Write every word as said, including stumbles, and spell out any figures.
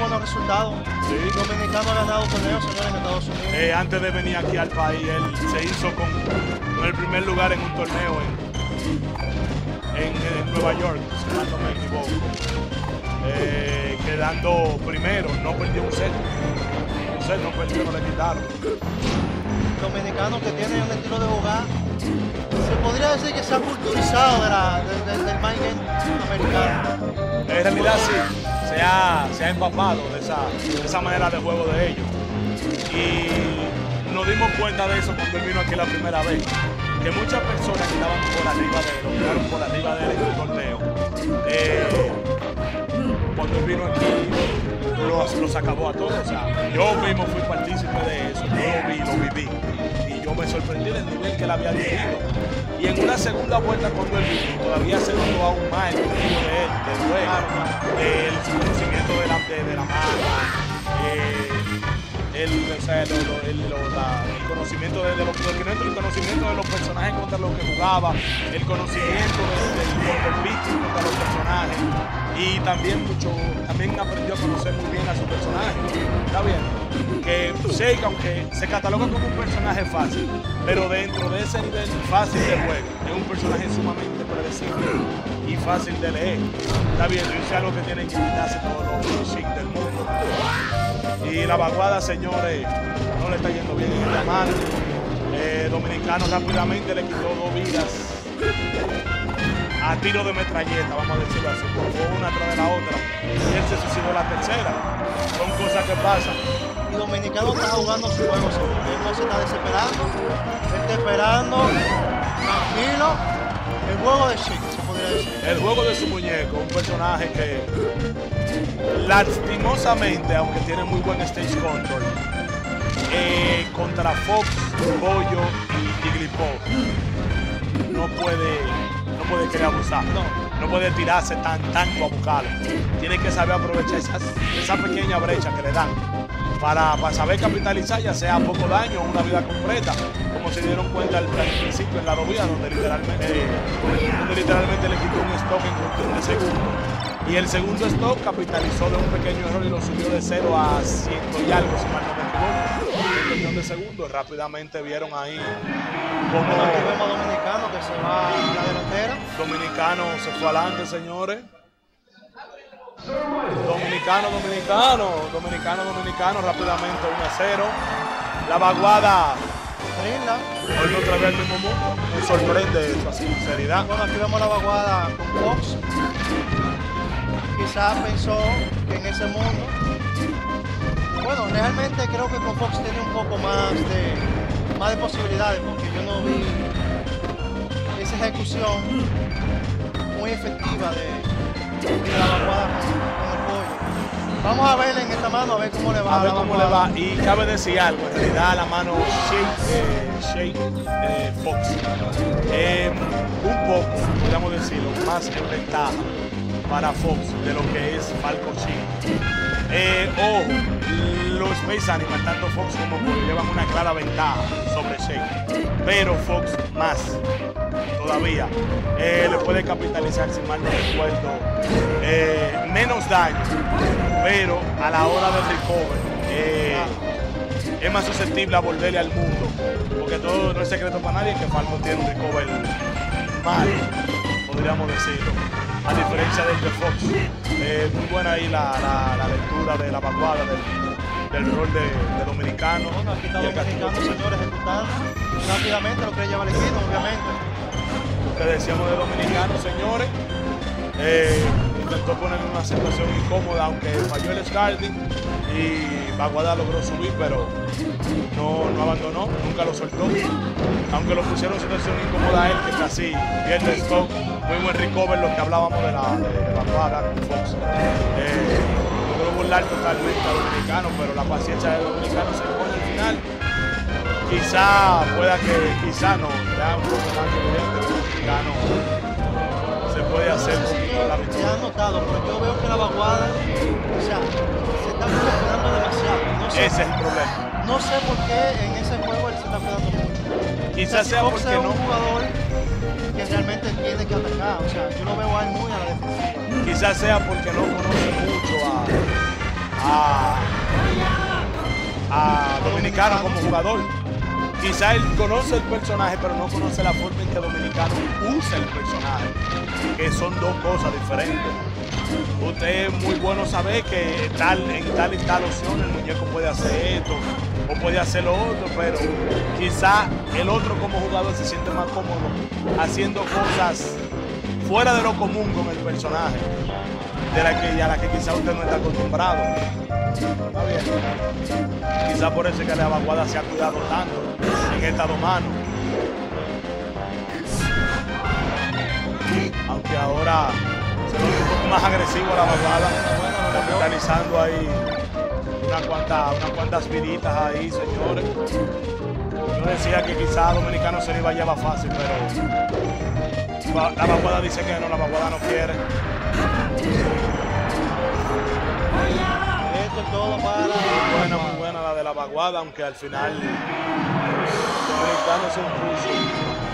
buenos resultados. Sí. El dominicano ha ganado torneos, señores, en Estados Unidos. Eh, antes de venir aquí al país, él se hizo con, con el primer lugar en un torneo en, en, en Nueva York, si mal no me equivoco. Eh, quedando primero, no perdió un set. Un set no perdió, no le quitaron. Dominicanos que tienen un estilo de jugar, se podría decir que se ha culturizado de la, de, de, del mind game americano. En realidad sí, se ha, se ha empapado de esa, de esa manera de juego de ellos. Y nos dimos cuenta de eso cuando él vino aquí la primera vez. Que muchas personas que estaban por arriba de él, o quedaron por arriba de él en el torneo, eh, cuando él vino aquí, los, los acabó a todos. O sea, yo mismo fui partícipe de eso, yo lo vi, lo viví. Y yo me sorprendí del nivel que él había vivido. Y en una segunda vuelta cuando él vino, todavía se notó aún más el estilo de él, del juego, el conocimiento de la, de, de la mano, eh, el, o sea, lo, lo, el, lo, la, el conocimiento de, de los el conocimiento de los personajes contra los que jugaba, el conocimiento del de, de, de pitch contra los personajes, y también mucho, también aprendió a conocer muy bien a su personaje. ¿Está bien? Que Shake, aunque se cataloga como un personaje fácil, pero dentro de ese nivel fácil de juego, es un personaje sumamente predecible y fácil de leer. Está bien, eso es algo que tienen que quitarse todos los Shake del mundo. Y la vaguada, señores, no le está yendo bien en la mano. Eh, Dominicano rápidamente le quitó dos vidas a tiro de metralleta, vamos a decirlo así, fue una tras de la otra, y él se suicidó la tercera. Son cosas que pasan. Y Dominicano está jugando su juego, él no se está desesperando, él está esperando, tranquilo, el juego de Shake, se podría decir. El juego de su muñeco, un personaje que lastimosamente, aunque tiene muy buen stage control, eh, contra Fox, Bollo y Jigglypuff no puede, no puede querer abusar, no, no puede tirarse tan tanto a buscarlo. Tiene que saber aprovechar esas, esa pequeña brecha que le dan para, para saber capitalizar, ya sea poco daño o una vida completa, como se dieron cuenta al, al principio en la dobía, donde literalmente, eh, donde literalmente le quitó un stock en cuestión de segundos. Y el segundo stock capitalizó de un pequeño error y lo subió de cero a ciento y algo, si mal no me equivoco, en cuestión de segundos. Rápidamente vieron ahí cómo aquí vemos a Dominicano que se va a la delantera. Dominicano se fue adelante, señores. Dominicano, dominicano, dominicano, dominicano, rápidamente uno a cero. La vaguada hoy otra vez el mismo mundo. Me sorprende su sinceridad. Bueno, aquí vemos la vaguada con Fox. Quizás pensó que en ese mundo, bueno, realmente creo que con Fox tiene un poco más de, más de posibilidades, porque yo no vi esa ejecución muy efectiva de, de la vaguada con, con el pollo. Vamos a ver en esta mano, a ver cómo le va. A ver cómo le va. Y cabe decir algo, en realidad la mano Shake, eh, Shake eh, Fox, eh, un poco, podríamos decirlo, más en ventaja para Fox de lo que es Falco Shake. Eh, ojo, los Space Animals, tanto Fox como Pollo, llevan una clara ventaja sobre Shake, pero Fox más todavía. Eh, le puede capitalizar, si mal no recuerdo, eh, menos daño, pero a la hora del recover eh, es más susceptible a volverle al mundo, porque todo no es secreto para nadie que Falco tiene un recover mal, podríamos decirlo, a diferencia del de Fox. Eh, muy buena ahí la, la, la lectura de la vaguada del, del rol de, de Dominicano. Bueno, aquí está Dominicano, señores, ejecutando rápidamente lo que lleva el equipo, obviamente. Lo que decíamos de Dominicano, señores, eh, intentó poner en una situación incómoda, aunque falló el Scalding y Vaguada logró subir, pero no, no abandonó, nunca lo soltó. Aunque lo pusieron en situación incómoda a él, que casi pierde stock. Muy buen recover, lo que hablábamos de la de, de Vaguada con Fox. Eh, logró burlar totalmente a Dominicano, pero la paciencia de Dominicano se pone al final. Quizá pueda que, quizá no, ya un poco más evidente, Dominicano se puede hacer un poquito la victoria. Se ha notado, pero yo veo que la vaguada, o sea, se está cuidando demasiado. No sé, ese es el problema. No sé por qué en ese juego él se está cuidando mucho. Quizás sea porque es no. un jugador que realmente tiene que atacar, o sea, yo lo veo a él muy a la defensiva. Quizás sea porque no conoce mucho a, a Dominicano como jugador. Quizá él conoce el personaje, pero no conoce la forma en que Dominicano usa el personaje, que son dos cosas diferentes. Usted es muy bueno saber que tal, en tal y tal opción el muñeco puede hacer esto o puede hacer lo otro, pero quizá el otro como jugador se siente más cómodo haciendo cosas fuera de lo común con el personaje, de la que, a la que quizá usted no está acostumbrado. Está bien. Quizá por eso es que la vaguada se ha cuidado tanto en esta dos manos. Aunque ahora se ve un poco más agresivo la vaguada, capitalizando ahí unas cuantas, unas cuantas viditas ahí, señores. Yo decía que quizá a Dominicano se le iba a llevar fácil, pero la vaguada dice que no, la vaguada no quiere. Esto es todo para... Muy buena, muy buena la de la vaguada, aunque al final Dominicano se impuso.